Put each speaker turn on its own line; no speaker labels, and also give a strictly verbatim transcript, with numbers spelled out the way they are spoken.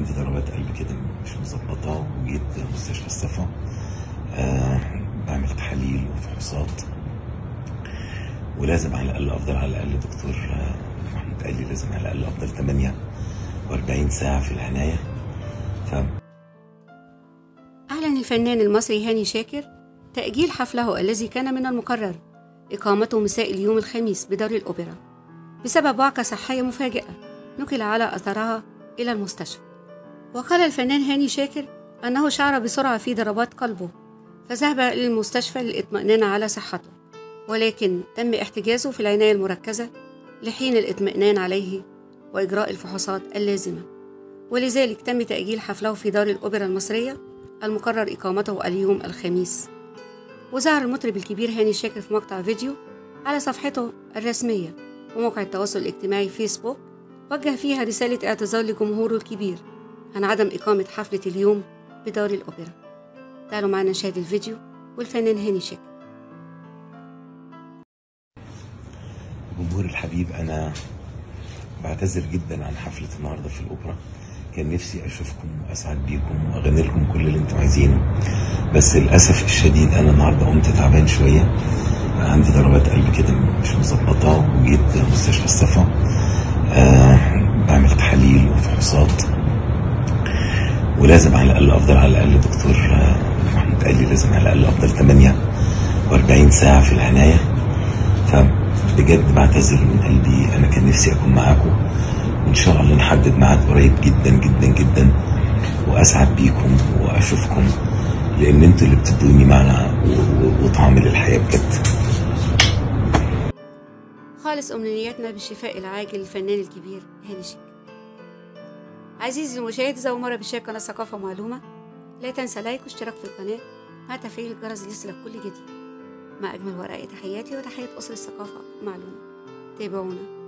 عندي ضربات قلب كده مش مظبطة، وجيت مستشفى الصفا آه بعمل تحاليل وفحوصات، ولازم على الأقل أفضل على الأقل دكتور آه محمود قال لي لازم على الأقل أفضل ثمانية وأربعين ساعة في العناية. ف
أعلن الفنان المصري هاني شاكر تأجيل حفله الذي كان من المقرر إقامته مساء اليوم الخميس بدار الأوبرا بسبب وعكة صحية مفاجئة نقل على أثرها إلى المستشفى. وقال الفنان هاني شاكر أنه شعر بسرعة في ضربات قلبه فذهب إلى المستشفى للإطمئنان على صحته، ولكن تم احتجازه في العناية المركزة لحين الإطمئنان عليه وإجراء الفحوصات اللازمة، ولذلك تم تأجيل حفله في دار الأوبرا المصرية المقرر إقامته اليوم الخميس. وظهر المطرب الكبير هاني شاكر في مقطع فيديو على صفحته الرسمية وموقع التواصل الاجتماعي فيسبوك، وجه فيها رسالة اعتذار لجمهوره الكبير عن عدم إقامة حفلة اليوم بدار الأوبرا. تعالوا معنا نشاهد الفيديو والفنان هاني شاكر.
جمهور الحبيب، أنا بعتذر جدا عن حفلة النهاردة في الأوبرا. كان نفسي أشوفكم وأسعد بيكم وأغني لكم كل اللي أنتم عايزينه، بس للأسف الشديد أنا النهاردة قمت تعبان شوية، عندي ضربات قلب كده مش مظبطة، وجيت مستشفى الصفا آه بعمل تحاليل وفحوصات، ولازم على الأقل أفضل على الأقل دكتور آه محمود قال لي لازم على الأقل أفضل ثمانية وأربعين ساعة في العناية. فبجد بعتذر من قلبي، أنا كان نفسي أكون معاكم، وإن شاء الله نحدد ميعاد قريب جدا جدا جدا وأسعد بيكم وأشوفكم، لأن أنتوا اللي بتدوني معنى وطعم للحياة بجد.
خالص أمنياتنا بالشفاء العاجل للفنان الكبير هاني شاكر. عزيزي المشاهد، إذا أول مرة بتشارك قناة ثقافة ومعلومة لا تنسى لايك واشتراك في القناة مع تفعيل الجرس ليصلك كل جديد. مع أجمل ورقة تحياتي وتحية أسر الثقافة والمعلومة، تابعونا.